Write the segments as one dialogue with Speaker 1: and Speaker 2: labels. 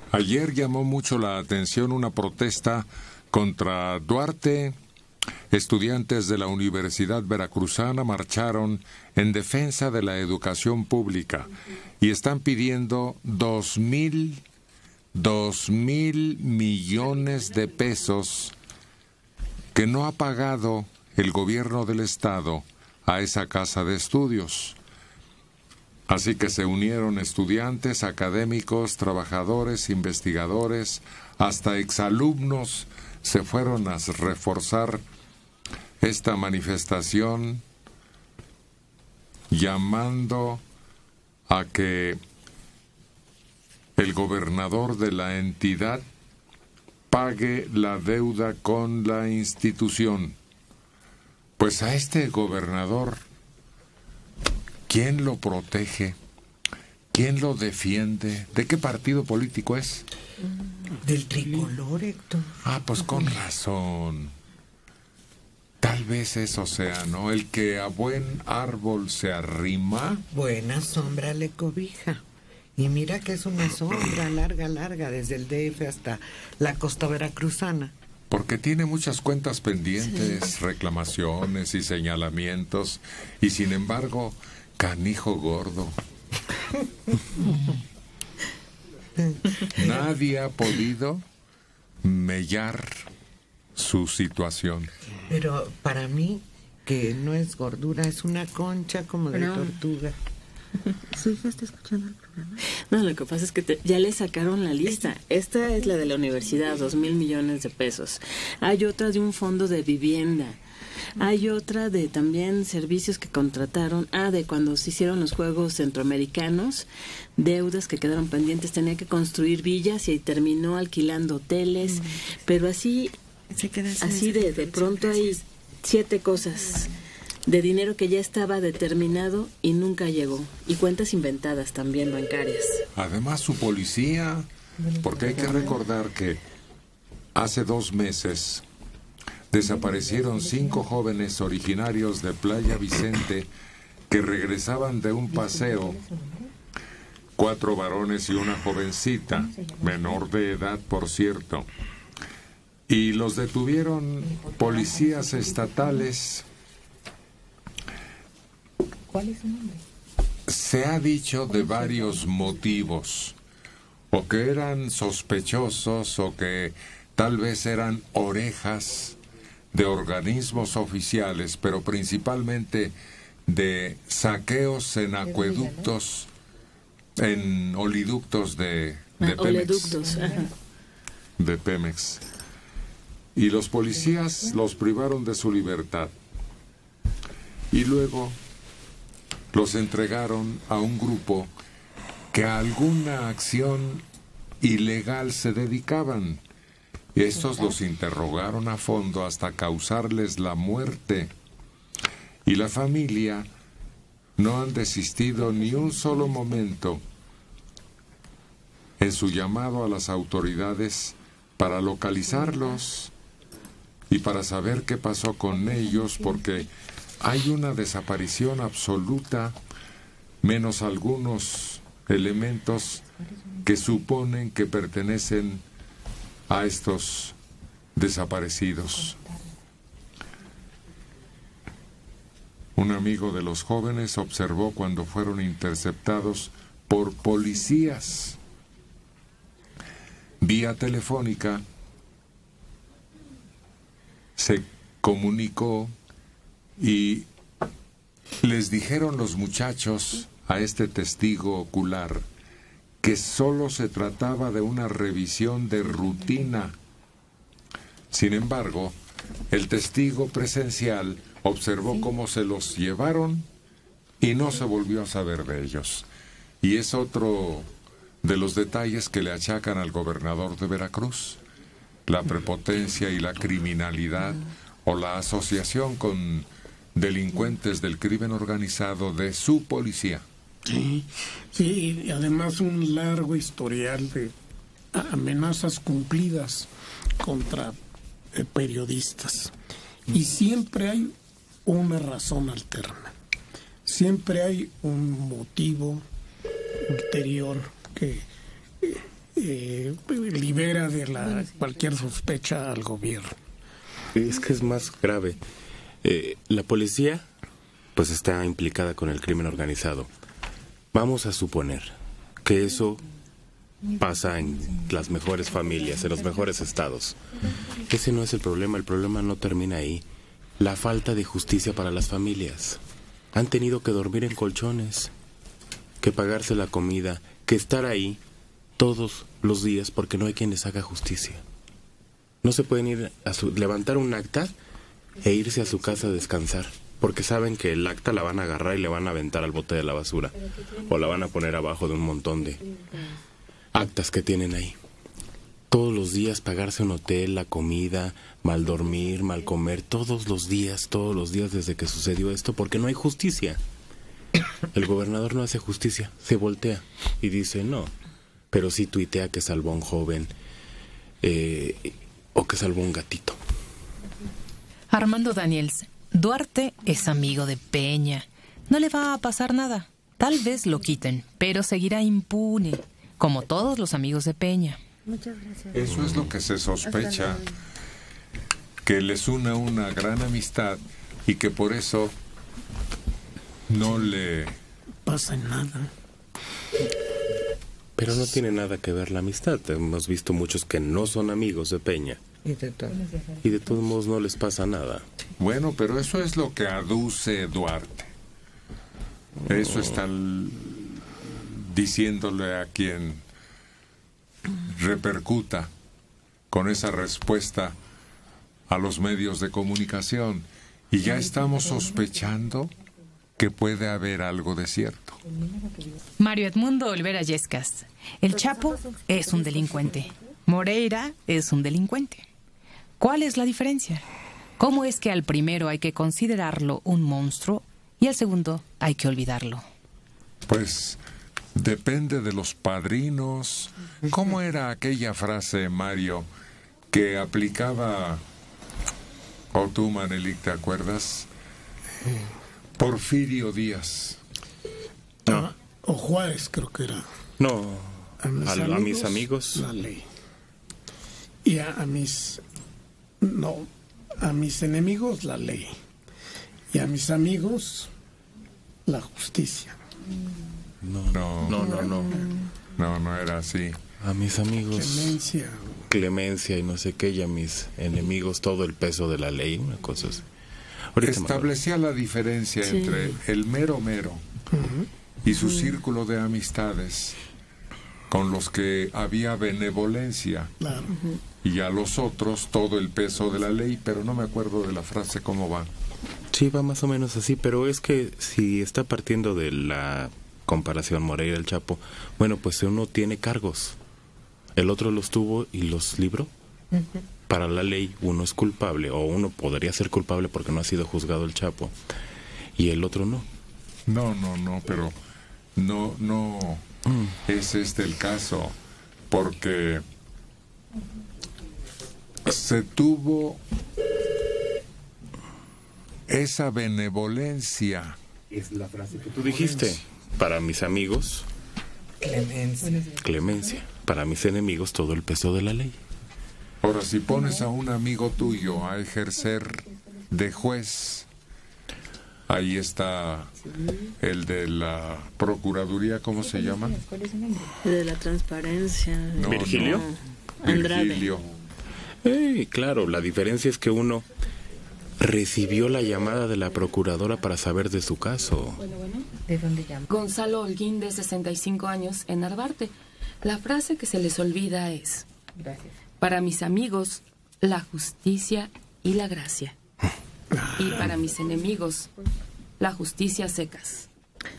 Speaker 1: Ayer llamó mucho la atención una protesta contra Duarte. Estudiantes de la Universidad Veracruzana marcharon en defensa de la educación pública y están pidiendo 2,000 millones de pesos que no ha pagado el gobierno del estado a esa casa de estudios. Así que se unieron estudiantes, académicos, trabajadores, investigadores, hasta exalumnos se fueron a reforzar esta manifestación, llamando a que el gobernador de la entidad pague la deuda con la institución. Pues a este gobernador, ¿quién lo protege? ¿Quién lo defiende? ¿De qué partido político es?
Speaker 2: Del Tricolor, Héctor.
Speaker 1: Ah, pues con razón. Tal vez eso sea, ¿no? El que a buen árbol se arrima.
Speaker 2: Buena sombra le cobija. Y mira que es una sombra larga, desde el DF hasta la costa veracruzana.
Speaker 1: Porque tiene muchas cuentas pendientes, sí, reclamaciones y señalamientos, y sin embargo, canijo gordo. Nadie ha podido mellar su situación.
Speaker 2: Pero para mí, que no es gordura, es una concha como de tortuga.
Speaker 3: ¿Su hija está escuchando el programa?
Speaker 4: No, lo que pasa es que ya le sacaron la lista. Esta es la de la universidad, 2,000 millones de pesos. Hay otra de un fondo de vivienda. Hay otra de también servicios que contrataron. De cuando se hicieron los Juegos Centroamericanos, deudas que quedaron pendientes. Tenía que construir villas y terminó alquilando hoteles. Pero así de pronto hay 7 cosas de dinero que ya estaba determinado y nunca llegó. Y cuentas inventadas también bancarias.
Speaker 1: Además su policía, porque hay que recordar que hace 2 meses desaparecieron 5 jóvenes originarios de Playa Vicente que regresaban de un paseo, 4 varones y una jovencita, menor de edad por cierto, y los detuvieron policías estatales.
Speaker 3: ¿Cuál es su nombre?
Speaker 1: Se ha dicho de varios motivos, o que eran sospechosos, o que tal vez eran orejas de organismos oficiales, pero principalmente de saqueos en acueductos, en oliductos de Pemex.
Speaker 4: Oleoductos, ajá.
Speaker 1: De Pemex. Y los policías los privaron de su libertad. Y luego los entregaron a un grupo que a alguna acción ilegal se dedicaban. Estos los interrogaron a fondo hasta causarles la muerte. Y la familia no han desistido ni un solo momento en su llamado a las autoridades para localizarlos y para saber qué pasó con ellos, porque hay una desaparición absoluta, menos algunos elementos que suponen que pertenecen a estos desaparecidos. Un amigo de los jóvenes observó cuando fueron interceptados por policías. Vía telefónica se comunicó y les dijeron los muchachos a este testigo ocular que solo se trataba de una revisión de rutina. Sin embargo, el testigo presencial observó cómo se los llevaron y no se volvió a saber de ellos. Y es otro de los detalles que le achacan al gobernador de Veracruz: la prepotencia y la criminalidad, o la asociación con delincuentes del crimen organizado de su policía.
Speaker 5: Sí, y además un largo historial de amenazas cumplidas contra periodistas. Y siempre hay una razón alterna. Siempre hay un motivo ulterior que libera de cualquier sospecha al gobierno.
Speaker 6: Es que es más grave. La policía pues está implicada con el crimen organizado. Vamos a suponer que eso pasa en las mejores familias, en los mejores estados. Ese no es el problema no termina ahí. La falta de justicia para las familias. Han tenido que dormir en colchones, que pagarse la comida, que estar ahí todos los días porque no hay quien les haga justicia. No se pueden ir a levantar un acta e irse a su casa a descansar, porque saben que el acta la van a agarrar y le van a aventar al bote de la basura, o la van a poner abajo de un montón de actas que tienen ahí. Todos los días pagarse un hotel, la comida, mal dormir, mal comer, todos los días desde que sucedió esto, porque no hay justicia. El gobernador no hace justicia, se voltea y dice no, pero sí tuitea que salvó a un joven o que salvó a un gatito.
Speaker 7: Armando Daniels, Duarte es amigo de Peña. No le va a pasar nada. Tal vez lo quiten, pero seguirá impune, como todos los amigos de Peña.
Speaker 3: Muchas gracias.
Speaker 1: Eso es lo que se sospecha, que les une una gran amistad y que por eso no le
Speaker 5: Pasa nada.
Speaker 6: Pero no tiene nada que ver la amistad. Hemos visto muchos que no son amigos de Peña.
Speaker 2: Y de todo.
Speaker 6: Y de todos modos no les pasa nada.
Speaker 1: Bueno, pero eso es lo que aduce Duarte. Eso está diciéndole a quien repercuta con esa respuesta a los medios de comunicación. Y ya estamos sospechando que puede haber algo de cierto.
Speaker 7: Mario Edmundo Olvera Yescas. El Chapo es un delincuente. Moreira es un delincuente. ¿Cuál es la diferencia? ¿Cómo es que al primero hay que considerarlo un monstruo y al segundo hay que olvidarlo?
Speaker 1: Pues depende de los padrinos. ¿Cómo era aquella frase, Mario, que aplicaba, o tú, Manelik, te acuerdas? Porfirio Díaz.
Speaker 6: No.
Speaker 5: O Juárez, creo que era.
Speaker 6: No, a mis amigos.
Speaker 5: La ley. Y a mis enemigos, la ley. Y a mis amigos, la justicia.
Speaker 1: No era así.
Speaker 6: A mis amigos
Speaker 5: Clemencia.
Speaker 6: y no sé qué, y a mis enemigos todo el peso de la ley, una cosa así.
Speaker 1: Establecía la diferencia entre el mero y su círculo de amistades, con los que había benevolencia,
Speaker 5: Claro.
Speaker 1: y a los otros todo el peso de la ley, pero no me acuerdo de la frase cómo va.
Speaker 6: Sí, va más o menos así, pero es que si está partiendo de la comparación Moreira el Chapo, bueno, pues uno tiene cargos, el otro los tuvo y los libró. Para la ley uno es culpable, o uno podría ser culpable porque no ha sido juzgado el Chapo, y el otro no.
Speaker 1: No, pero no es este el caso, porque se tuvo esa benevolencia.
Speaker 6: Es la frase que tú dijiste. Para mis amigos, clemencia. Para mis enemigos, todo el peso de la ley.
Speaker 1: Ahora, si pones a un amigo tuyo a ejercer de juez, ahí está el de la Procuraduría, ¿cómo se llama?
Speaker 4: De la transparencia.
Speaker 1: No,
Speaker 6: ¿Virgilio?
Speaker 1: no.
Speaker 4: Andrade.
Speaker 1: Virgilio.
Speaker 6: Claro, la diferencia es que uno recibió la llamada de la procuradora para saber de su caso.
Speaker 3: ¿De dónde llama?
Speaker 8: Gonzalo Holguín, de 65 años, en Narvarte. La frase que se les olvida es:
Speaker 3: Gracias.
Speaker 8: para mis amigos, la justicia y la gracia. Y para mis enemigos, la justicia a secas.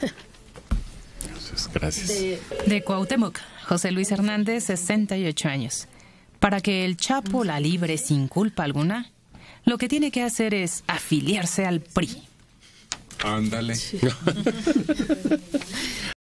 Speaker 6: Gracias.
Speaker 7: De Cuauhtémoc, José Luis Hernández, 68 años. Para que el Chapo la libre sin culpa alguna, lo que tiene que hacer es afiliarse al PRI.
Speaker 1: Ándale.